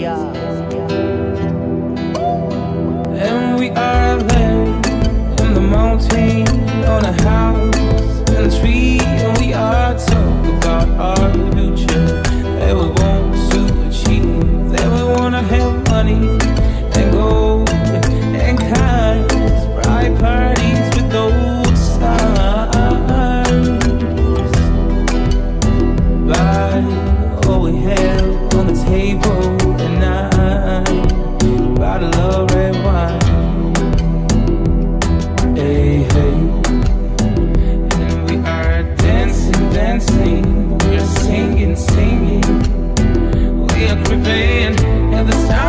And we are there in the mountain, on a house and a tree, and we are talking about our future that we want to achieve, that we want to have money and gold and cars, bright parties with old stars. Buy all we have on the table tonight, bottle of red wine. Hey, hey. And we are dancing, dancing. We are singing, singing. We are creeping at the stars.